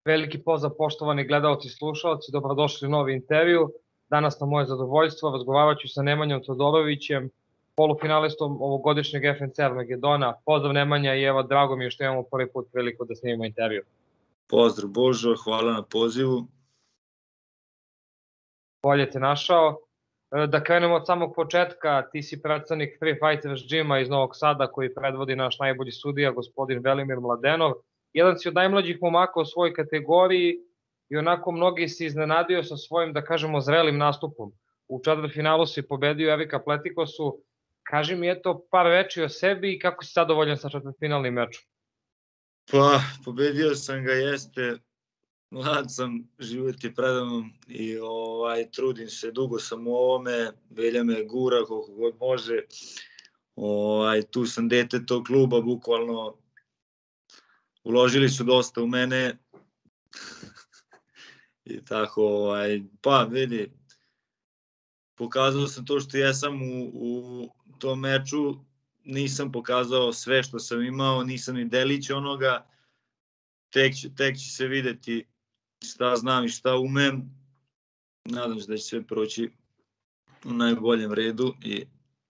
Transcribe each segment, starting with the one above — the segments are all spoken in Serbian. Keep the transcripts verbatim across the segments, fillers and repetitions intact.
Veliki pozdrav poštovani gledaoci i slušaoci, dobrodošli u novi intervju. Danas na moje zadovoljstvo razgovarat ću sa Nemanjom Todorovićem, polufinalistom ovogodišnjeg F N C Armagedona. Pozdrav Nemanja i evo, drago mi je što imamo prvi put priliku da snimimo intervju. Pozdrav Božo, hvala na pozivu. Bolje te našao. Da krenemo od samog početka, ti si predstavnik Free Fighters Gym-a iz Novog Sada koji predvodi naš najbolji sudija, gospodin Velimir Mladenov. Jedan si od najmlađih momaka u svojoj kategoriji i onako mnogi si iznenadio sa svojim, da kažemo, zrelim nastupom. U četvrtfinalu si pobedio Evika Pletikosu. Kaži mi eto par reči o sebi i kako si zadovoljan sa četvrtfinalnim mečom? Pa, pobedio sam ga, jeste, mlad sam, život je predavno i ovaj, trudim se, dugo sam u ovome, Velja me gura koliko god može. Ovaj, tu sam dete tog kluba, bukvalno uložili su dosta u mene i tako, ovaj, pa vidi, pokazao sam to što jesam u, u tom meču, nisam pokazao sve što sam imao, nisam ni delić onoga, tek će, tek će se videti šta znam i šta umem, nadam se da će sve proći u najboljem redu. I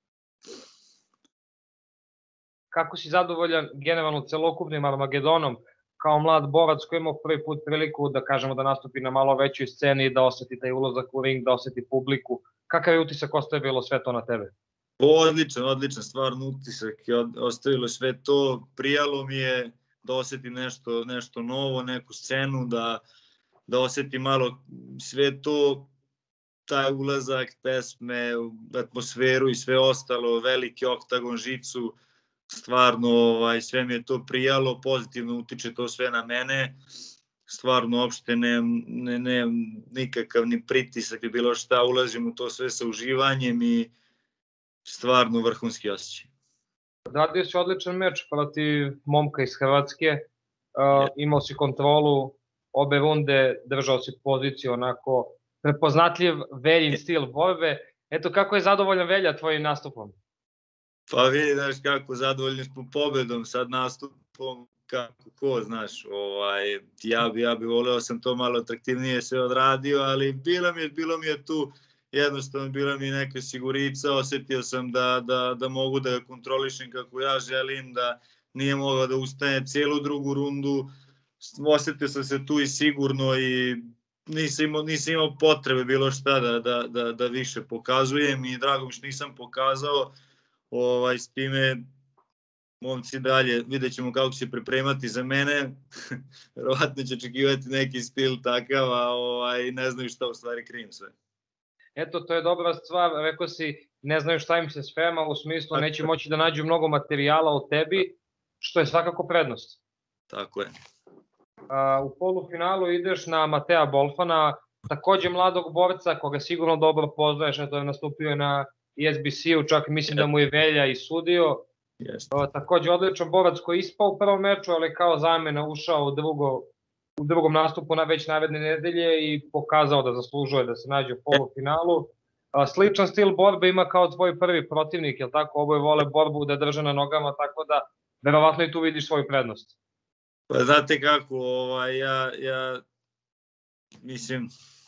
kako si zadovoljan generalno celokupnim Armagedonom kao mlad borac koji imao prvi put priliku da kažemo da nastupi na malo većoj sceni, da oseti taj ulazak u ring, da oseti publiku? Kakav je utisak ostavilo sve to na tebe? Odličan, odličan, stvarno utisak je ostavilo sve to, prijalo mi je da osetim nešto, nešto novo, neku scenu, da, da osetim malo sve to, taj ulazak, pesme, atmosferu i sve ostalo, veliki oktagon, žicu, stvarno ovaj, sve mi je to prijalo, pozitivno utiče to sve na mene, stvarno uopšte nemam ne, ne, nikakav ni pritisak i bilo šta, ulazim u to sve sa uživanjem i stvarno vrhunski osjećaj. Radio si odličan meč protiv momka iz Hrvatske, uh, imao si kontrolu obe runde, držao si poziciju onako prepoznatljiv Veljin stil borbe. Eto, kako je zadovoljan Velja tvojim nastupom? Pa vidi, znaš kako, zadovoljni smo pobedom, sad nastupom, kako ko, znaš, ovaj, ja bi, ja bi voleo sam to malo atraktivnije sve odradio, ali bilo mi je, bilo mi je tu, jednostavno bila mi neka sigurica, osetio sam da, da, da mogu da ga kontrolišem kako ja želim, da nije mogao da ustane cijelu drugu rundu, osetio sam se tu i sigurno i nisam imao, nisam imao potrebe bilo šta da, da, da, da više pokazujem i drago mi što nisam pokazao. Ovaj, s time, momci dalje, vidjet ćemo kako će pripremati za mene, verovatno će očekivati neki stil takav, a ovaj, ne znaju šta u stvari krijem sve. Eto, to je dobra stvar, rekao si, ne znaju šta im se sprema, u smislu neće moći da nađu mnogo materijala o tebi, što je svakako prednost. Tako je. A, u polufinalu ideš na Matea Bolfana, takođe mladog borca, koga sigurno dobro poznaješ, a to je nastupio na E S B C-u, čak mislim da mu je Velja i sudio. Yes. Takođe odličan borac koji je ispao u prvom meču, ali kao zamena ušao u, drugo, u drugom nastupu na već naredne nedelje i pokazao da zaslužuje da se nađe u polufinalu. Sličan stil borbe ima kao tvoj prvi protivnik, je li tako? Oboje vole borbu da drže na nogama, tako da verovatno i tu vidiš svoju prednost. Pa znate kako, ovaj, ja, ja mislim,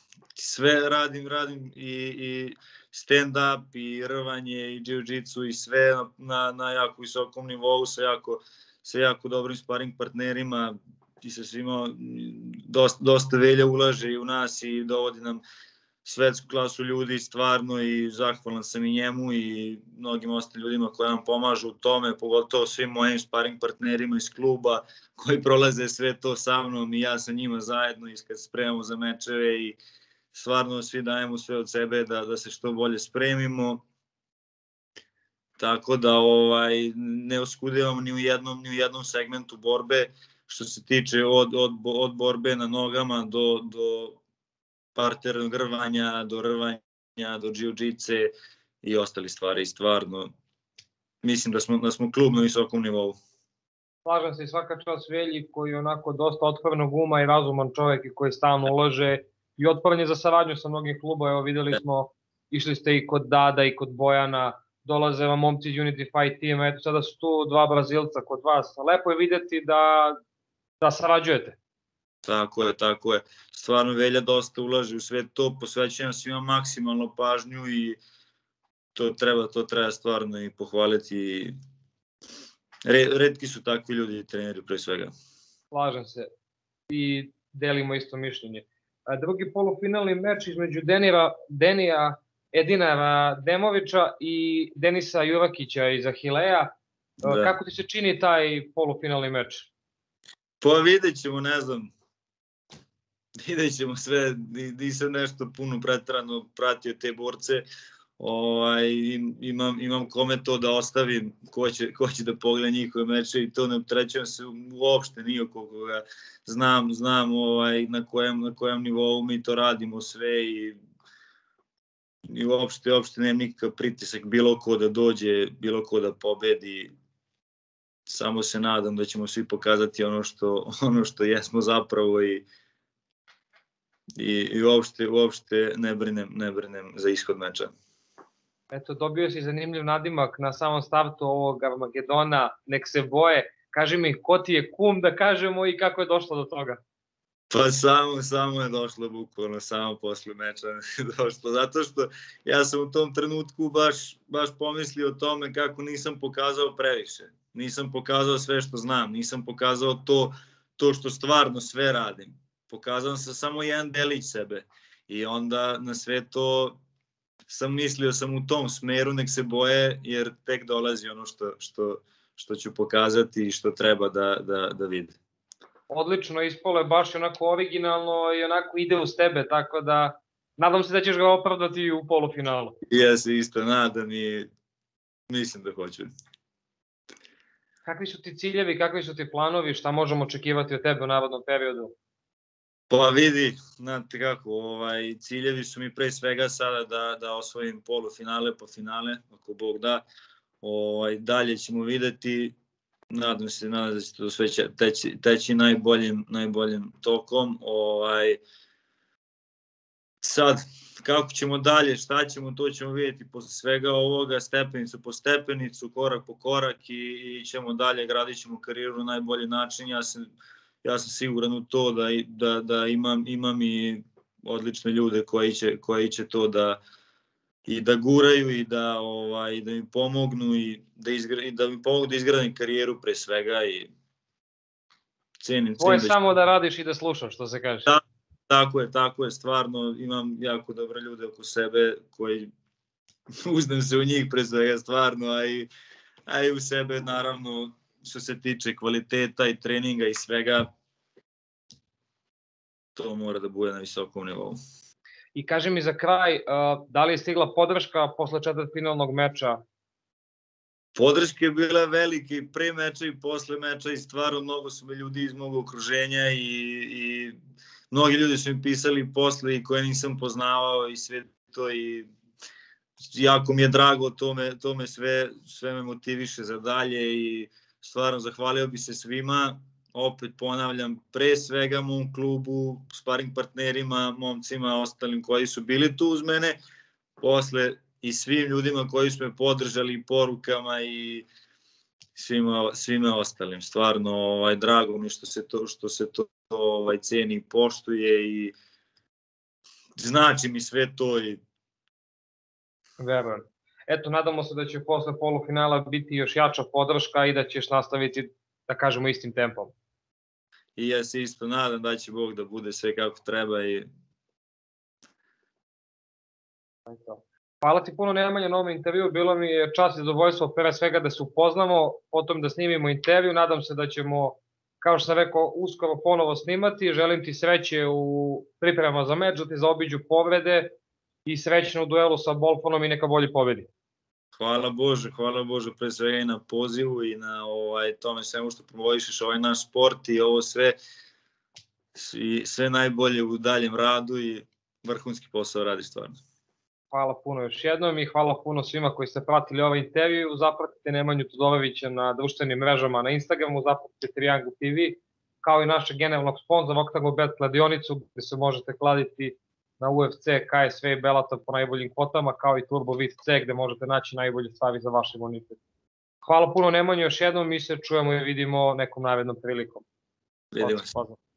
sve radim, radim i, i stand-up i rvanje i jiu-jitsu i sve na, na jako visokom nivou sa jako, sa jako dobrim sparing partnerima i sa svima, dosta, dosta Velja ulaže i u nas i dovodi nam svetsku klasu ljudi stvarno i zahvalan sam i njemu i mnogim ostalim ljudima koji nam pomažu u tome, pogotovo svim mojim sparing partnerima iz kluba koji prolaze sve to sa mnom i ja sa njima zajedno i kad se spremamo za mečeve i stvarno svi dajemo sve od sebe da, da se što bolje spremimo. Tako da ovaj, ne oskudevamo ni u jednom, ni u jednom segmentu borbe što se tiče od, od, od borbe na nogama do, do parternog rvanja, do rvanja, do jiu-jitse i ostali stvari. Stvarno, mislim da smo, da smo klub na visokom nivou. Slažem se i svaka čast Velji koji je onako dosta otvorenog uma i razuman čovek i koji stalno ulaže i otvoren je za saradnju sa mnogim klubom. Evo videli smo, išli ste i kod Dada i kod Bojana, dolaze vam momci iz Unity Fight Team, eto sada su tu dva Brazilca kod vas. Lepo je videti da, da sarađujete. Tako je, tako je. Stvarno Velja dosta ulaže u sve to, posvećujem svima maksimalno pažnju i to treba, to treba stvarno i pohvaliti. Retki su takvi ljudi i treneri pre svega. Slažem se i delimo isto mišljenje. Drugi polufinalni meč između Denira, Denija Edinara Demovića i Denisa Jurakića iz Ahileja. Da. Kako ti se čini taj polufinalni meč? Pa vidjet ćemo, ne znam. Vidjet ćemo sve, nisam nešto puno pretrano pratio te borce. Ovaj, imam, imam kome to da ostavim, ko će, ko će da pogleda njihove meče i to ne opterećujem se uopšte nijako koga znam, znam ovaj, na, kojem, na kojem nivou mi to radimo sve i, i uopšte, uopšte nemam nikakav pritisak bilo ko da dođe, bilo ko da pobedi. Samo se nadam da ćemo svi pokazati ono što, ono što jesmo zapravo i, i, i uopšte, uopšte ne brinem, ne brinem za ishod meča. Eto, dobio si zanimljiv nadimak na samom startu ovog Armagedona, nek se boje. Kaži mi, ko ti je kum da kažemo i kako je došlo do toga? Pa samo, samo je došlo bukvalno, samo posle meča je došlo. Zato što ja sam u tom trenutku baš, baš pomislio o tome kako nisam pokazao previše. Nisam pokazao sve što znam, nisam pokazao to, to što stvarno sve radim. Pokazao sam samo jedan delić sebe i onda na sve to sam mislio sam u tom smeru, nek se boje, jer tek dolazi ono što, što, što ću pokazati i što treba da, da, da vide. Odlično, ispalo je baš onako originalno i onako ide uz tebe, tako da nadam se da ćeš ga opravdati u polufinalu. Ja se isto nadam i mislim da hoću. Kakvi su ti ciljevi, kakvi su ti planovi, šta možemo očekivati od tebe u narednom periodu? Pa vidi, znate kako, ovaj, ciljevi su mi pre svega sada da, da osvojim polufinale po finale, ako Bog da. Ovaj, dalje ćemo videti, nadam se, nadam se da sve će teći, teći najboljim, najboljim tokom. Ovaj, sad, kako ćemo dalje, šta ćemo, to ćemo vidjeti posle svega ovoga, stepenicu po stepenicu, korak po korak i, i ćemo dalje, gradit ćemo karijeru na najbolji način. Ja sam, ja sam siguran u to da, da, da imam, imam i odlične ljude koji će, koji će to da i da guraju i da, ovaj, da mi pomognu i da, izgra, i da mi pomognu da izgradim karijeru pre svega i cenim. Tvoje da samo da radiš i da slušaš, što se kaže. Da, tako je, tako je, stvarno imam jako dobre ljude oko sebe koji uzdam se u njih pre svega stvarno, a i, a i u sebe naravno što se tiče kvaliteta i treninga i svega, to mora da bude na visokom nivou. I kaži mi za kraj, da li je stigla podrška posle četvrtfinalnog meča? Podrška je bila velika i pre meča i posle meča i stvarno mnogo su me ljudi iz mog okruženja i, i mnogi ljudi su mi pisali posle i koje nisam poznavao i sve to i jako mi je drago, to me, to me sve, sve me motiviše za dalje i stvarno zahvalio bi se svima. Opet ponavljam, pre svega mom klubu, sparing partnerima, momcima, ostalim koji su bili tu uz mene, posle i svim ljudima koji su me podržali porukama i svima, svima ostalim. Stvarno, ovaj, drago mi što se to, što se to ovaj, ceni i poštuje i znači mi sve to. I... Verujem. Eto, nadamo se da će posle polufinala biti još jača podrška i da ćeš nastaviti, da kažemo, istim tempom. I ja se isto nadam da će Bog da bude sve kako treba i... Hvala ti puno, Nemanja, na ovom intervju. Bilo mi je čast i zadovoljstvo pre svega da se upoznamo, potom da snimimo intervju. Nadam se da ćemo, kao što sam rekao, uskoro ponovo snimati. Želim ti sreće u pripremama za meč, da ti zaobiđu povrede i srećno u duelu sa Bolfonom i neka bolji pobedi. Hvala Bože, hvala Bože pre svega i na pozivu i na ovaj, tome svemu što promovišeš ovaj naš sport i ovo sve, i sve najbolje u daljem radu i vrhunski posao radiš stvarno. Hvala puno još jednom i hvala puno svima koji ste pratili ovaj intervju. Zapratite Nemanju Todorovića na društvenim mrežama, na Instagramu, zapratite Triangle T V, kao i našeg generalnog sponzora Octagon Bet kladionicu, gde se možete kladiti na U F C, K S V i Bellator po najboljim kvotama, kao i Turbo V C, gde možete naći najbolje stvari za vaš imunitet. Hvala puno Nemanju još jednom, mi se čujemo i vidimo nekom narednom prilikom. Vidimo se.